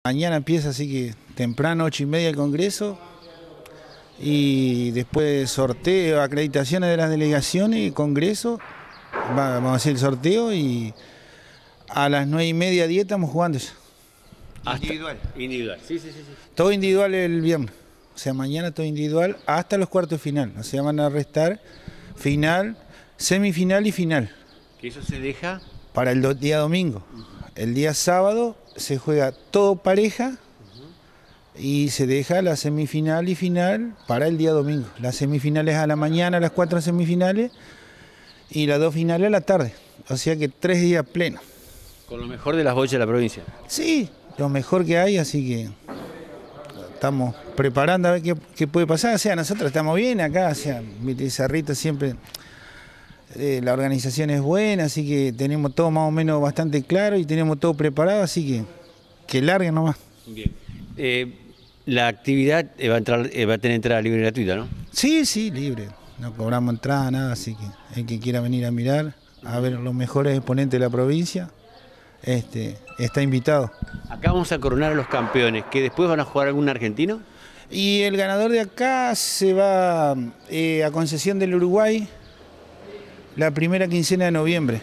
Mañana empieza, así que temprano, 8:30 el Congreso. Y después sorteo, acreditaciones de las delegaciones, Congreso. Vamos a hacer el sorteo y a las 9:30, 10 estamos jugando ya. Individual. Individual, sí. Todo individual el viernes. O sea, mañana todo individual hasta los cuartos de final. O sea, van a restar final, semifinal y final. ¿Que eso se deja? Para el día domingo. El día sábado se juega todo pareja y se deja la semifinal y final para el día domingo. Las semifinales a la mañana, las 4 semifinales, y las 2 finales a la tarde. O sea que 3 días plenos. Con lo mejor de las bochas de la provincia. Sí, lo mejor que hay, así que estamos preparando a ver qué puede pasar. O sea, nosotros estamos bien acá, o sea, Cerrito siempre, la organización es buena, así que tenemos todo más o menos bastante claro y tenemos todo preparado, así que larguen nomás. Bien. La actividad va a tener entrada libre y gratuita, ¿no? Sí, libre. No cobramos entrada, nada, así que el que quiera venir a mirar, a ver los mejores exponentes de la provincia, está invitado. Acá vamos a coronar a los campeones, que después van a jugar algún argentino. Y el ganador de acá se va a Concesión del Uruguay la primera quincena de noviembre.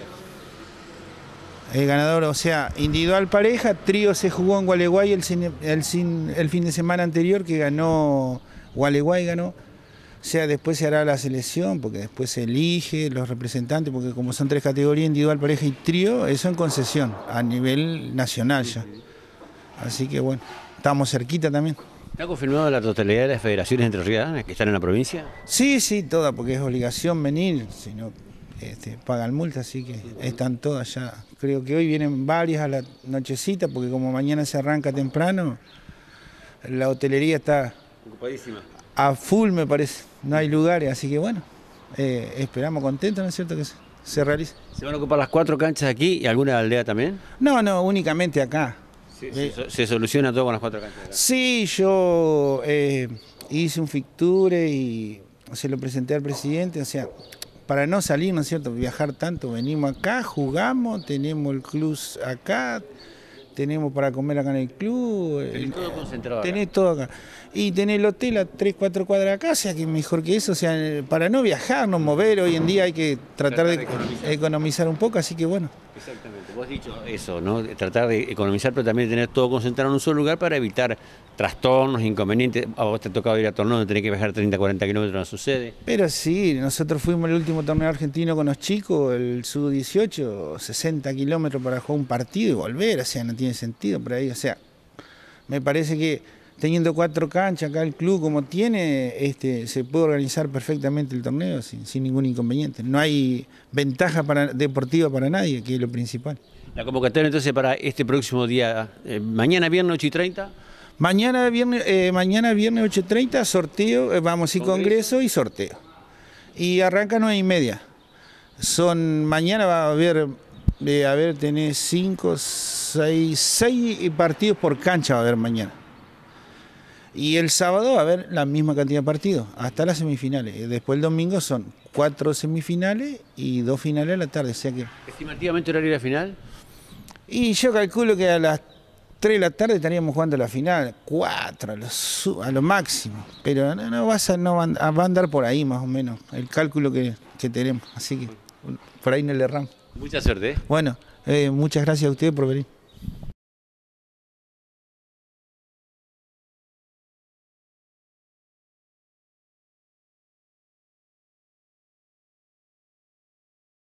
El ganador, o sea, individual pareja, trío se jugó en Gualeguay el fin de semana anterior, que ganó Gualeguay, ganó. O sea, después se hará la selección, porque después se elige los representantes, porque como son 3 categorías, individual, pareja y trío, eso en concesión, a nivel nacional ya. Así que bueno, estamos cerquita también. ¿Está confirmado la totalidad de las federaciones entrerrianas que están en la provincia? Sí, todas, porque es obligación venir, si no pagan multa, así que están todas ya. Creo que hoy vienen varias a la nochecita, porque como mañana se arranca temprano, la hotelería está Ocupadísima. A full, me parece. No hay lugares, así que bueno, esperamos contentos, ¿no es cierto?, que se realice. ¿Se van a ocupar las 4 canchas aquí y alguna aldea también? No, únicamente acá. Sí, ¿se soluciona todo con las 4 canchas acá? Sí, yo hice un fixture y se lo presenté al presidente, o sea, para no salir, ¿no es cierto?, viajar tanto, venimos acá, jugamos, tenemos el club acá, tenemos para comer acá en el club. Tenés todo concentrado acá. Tenés todo acá. Y tenés el hotel a 3-4 cuadras acá, o sea que mejor que eso, o sea, para no viajar, no mover, hoy en día hay que tratar de economizar un poco, así que bueno. Exactamente, vos has dicho eso, ¿no? Tratar de economizar, pero también tener todo concentrado en un solo lugar para evitar trastornos, inconvenientes. A vos te ha tocado ir a torneos donde tenés que viajar 30-40 kilómetros, no sucede. Pero sí, nosotros fuimos el último torneo argentino con los chicos, el Sub-18, 60 kilómetros para jugar un partido y volver, o sea, no tiene sentido por ahí, o sea, me parece que teniendo 4 canchas acá el club como tiene, se puede organizar perfectamente el torneo sin ningún inconveniente. No hay ventaja deportiva para nadie, que es lo principal. La convocatoria entonces para este próximo día, mañana viernes 8:30. Mañana viernes 8:30, sorteo, vamos a ir Congreso y sorteo. Y arranca 9:30. Mañana va a haber, tenés 5, 6 partidos por cancha va a haber mañana. Y el sábado va a haber la misma cantidad de partidos, hasta las semifinales. Después el domingo son 4 semifinales y 2 finales a la tarde. O sea que... ¿Estimativamente horario de la final? Y yo calculo que a las 3 de la tarde estaríamos jugando la final, 4 a lo máximo. Pero no va a andar por ahí más o menos el cálculo que tenemos. Así que por ahí no le erramos. Mucha suerte. Bueno, muchas gracias a ustedes por venir.